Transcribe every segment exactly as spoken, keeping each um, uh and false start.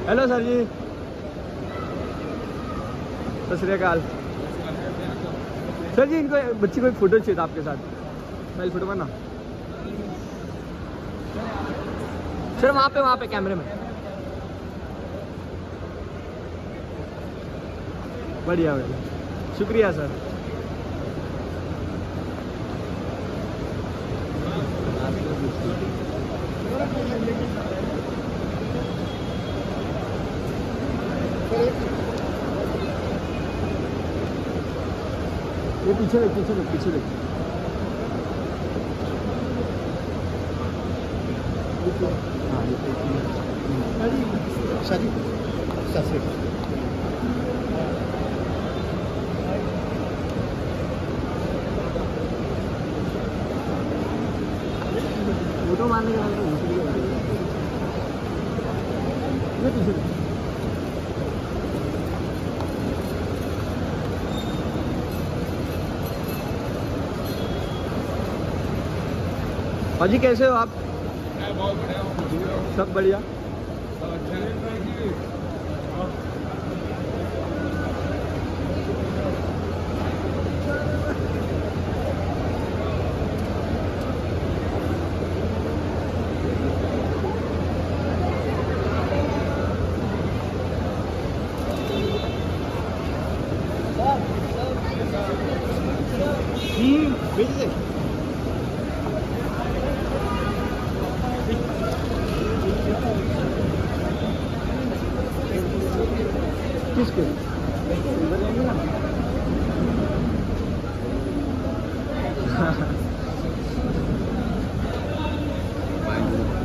Hello sir जी, सत श्री अकाल। Sir जी इनको बच्ची को एक फोटो चाहिए था आपके साथ, मैं फोटो बनना सर, वहाँ पे वहाँ पे कैमरे में। बढ़िया बढ़िया, शुक्रिया सर। ये पीछे देख, पीछे देख, पीछे देख। हाँ शादी शादी फोटो मारने के बाद ये पीछे देख। हाजी कैसे हो आप? बहुत बढ़िया, सब बढ़िया, सब अच्छा है। हम्म भेज दे। किसके?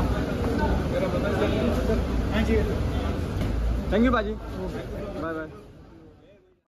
थैंक यू बाजी, बाय बाय।